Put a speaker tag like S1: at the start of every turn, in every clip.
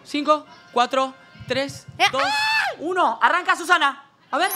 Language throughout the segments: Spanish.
S1: 5, 4, 3, 2, 1. Arranca, Susana. A ver.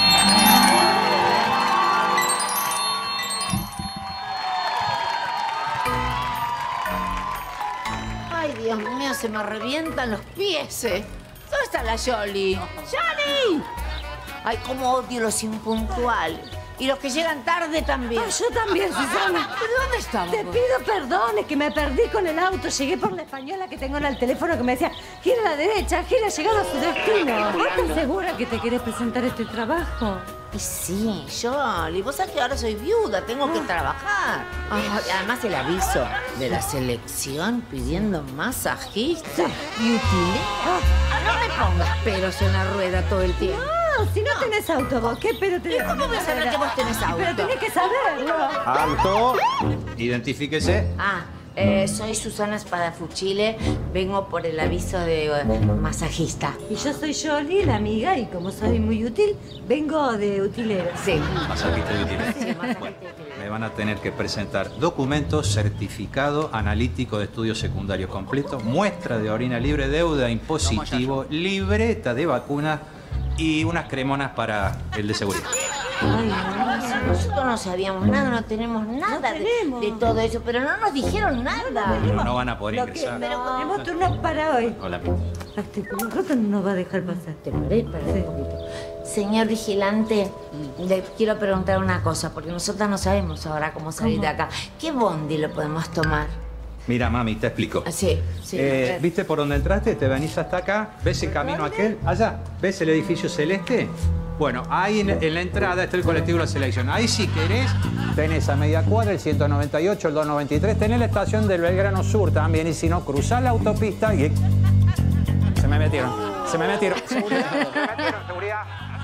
S2: Ay, Dios mío, se me revientan los pies. ¿Dónde está la Yoli? ¡Yoli! Ay, cómo odio los impuntuales. Y los que llegan tarde también.
S3: Yo también, Susana.
S2: ¿Pero dónde estamos?
S3: Te pido perdón, es que me perdí con el auto. Llegué por la española que tengo en el teléfono que me decía, gira a la derecha, gira, llegado a su destino. ¿Vos estás segura que te querés presentar este trabajo?
S2: Y sí, Yoli, vos sabés que ahora soy viuda, tengo que trabajar. Ay, además el aviso de la selección pidiendo masajista y utilera. No me pongas pelos en la rueda todo el tiempo.
S3: No, si no tenés auto vos, ¿qué pero tenés?
S2: ¿Y cómo voy a saber que vos tenés auto?
S3: Pero tenés que saberlo.
S4: ¡Alto! Identifíquese.
S2: Soy Susana Spadafucile, vengo por el aviso de masajista.
S3: Y yo soy Yoli, la amiga, y como soy muy útil, vengo de utilera.
S2: Sí.
S4: Masajista de utilidad.
S2: Sí, masajista
S4: Bueno,
S2: de utilidad.
S4: me van a tener que presentar documentos, certificado analítico de estudio secundario completo, muestra de orina libre, deuda impositivo, libreta de vacuna y unas cremonas para el de seguridad.
S3: Ay,
S2: Nosotros no sabíamos nada, no tenemos nada de todo eso, pero no nos dijeron nada.
S4: Pero no van a poder
S3: lo que
S4: ingresar.
S3: tenemos turno para hoy.
S4: Hola.
S3: Este roto no nos va a dejar pasar.
S2: ¿Te paré? Espera un poquito. Señor vigilante, le quiero preguntar una cosa, porque nosotras no sabemos ahora cómo salir de acá. ¿Qué bondi lo podemos tomar?
S4: Mira, mami, te explico.
S2: Sí.
S4: ¿Viste por dónde entraste? Te venís hasta acá. ¿Ves el camino aquel? Allá. ¿Ves el edificio celeste? Bueno, ahí en la entrada está el colectivo de la selección. Ahí si querés, tenés a media cuadra el 198, el 293. Tenés la estación del Belgrano Sur también. Y si no, cruzás la autopista y... Se me metieron. Seguridad. Seguridad.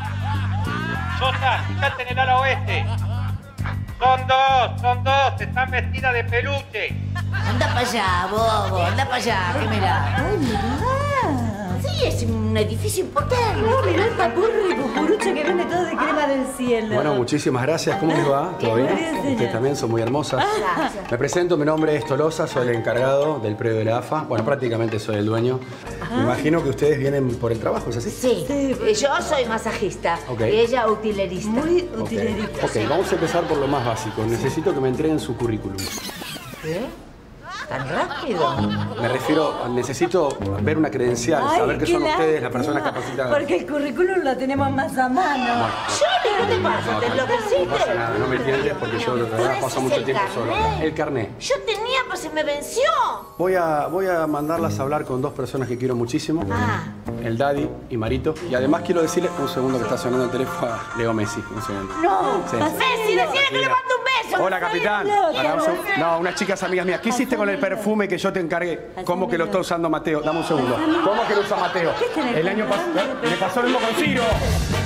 S5: Sosa, fíjate en el ala oeste. Son dos. Están vestidas de peluche.
S2: Anda para allá, bobo, anda para allá, que mirá.
S3: Ay, mirá.
S2: Sí, es un edificio importante.
S3: No, mirá el papurri y pupurucho que viene todo de crema del cielo.
S6: Bueno, muchísimas gracias. ¿Cómo les va? ¿Todo bien? Ustedes también son muy hermosas.
S2: Gracias.
S6: Me presento, mi nombre es Tolosa, soy el encargado del predio de la AFA. Bueno, prácticamente soy el dueño. Me imagino que ustedes vienen por el trabajo, ¿es así?
S2: Sí, yo soy masajista
S6: Ok.
S2: y ella utilerista.
S3: Muy
S6: Ok.
S3: utilerista.
S6: Ok, vamos a empezar por lo más básico. Necesito que me entreguen su currículum.
S2: ¿Qué? ¿Tan rápido?
S6: Me refiero, necesito ver una credencial,
S3: Ay,
S6: saber que
S3: qué
S6: son ustedes las
S3: lástima,
S6: personas capacitadas.
S3: Porque el currículum lo tenemos más a mano.
S2: Yoli, ¿qué te pasa? ¿Te
S6: No
S2: enloqueciste?
S6: pasa nada, no me entiendes porque yo de verdad paso mucho tiempo solo. El carnet.
S2: Yo tenía, pues se me venció.
S6: Voy a mandarlas a hablar con dos personas que quiero muchísimo. El Daddy y Marito. Y además quiero decirles, un segundo que está sonando el teléfono, a Leo Messi. Un segundo.
S3: No,
S6: Sí.
S2: Messi, decirle que le mando un beso.
S6: Hola, capitán. Pará un segundo. No, unas chicas amigas mías. ¿Qué hiciste con el perfume que yo te encargué? ¿Cómo que lo está usando Mateo? Dame un segundo. ¿Cómo que lo usa Mateo? El año pasado me pasó lo mismo con Ciro.